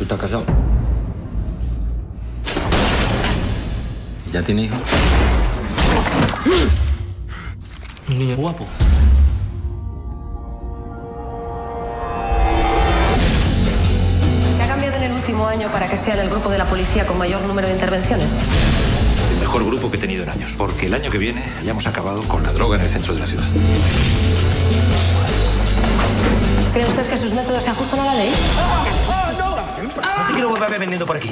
estás casado? ¿Ya tienes hijos? Un niño guapo. ¿Qué ha cambiado en el último año para que sea el grupo de la policía con mayor número de intervenciones? El mejor grupo que he tenido en años. Porque el año que viene hayamos acabado con la droga en el centro de la ciudad. ¿Cree usted que sus métodos se ajustan a la ley? Así que no vuelva a ver vendiendo por aquí.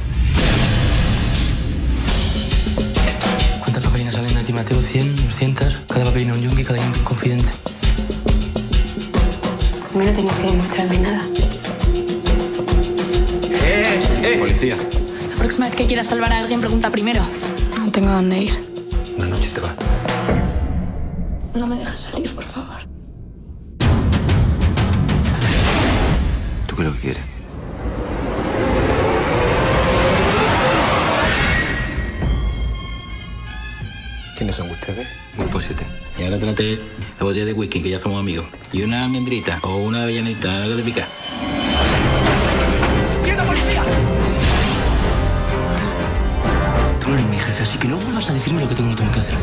¿Cuántas papelinas salen de aquí, Mateo? ¿100? ¿200? Cada papelina un yunque, cada yunque un confidente. A mí no tenías que demostrarme nada. Policía. La próxima vez que quieras salvar a alguien, pregunta primero. No tengo dónde ir. Una noche te vas. No me dejes salir, por favor. ¿Tú qué es lo que quieres? ¿Quiénes son ustedes? Grupo 7. Y ahora trate la botella de whisky, que ya somos amigos. Y una almendrita o una avellanita, algo de picar. Tú no eres mi jefe, así que no vuelvas a decirme lo que tengo o no tengo que hacer.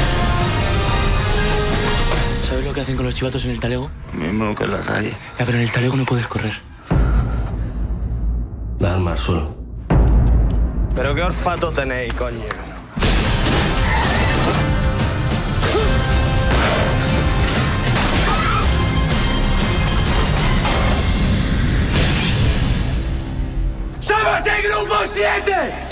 ¿Sabes lo que hacen con los chivatos en el talego? Mismo que en la calle. Ya, pero en el talego no puedes correr. Vas al mar solo. Pero qué olfato tenéis, coño. ¡Somos el Grupo 7!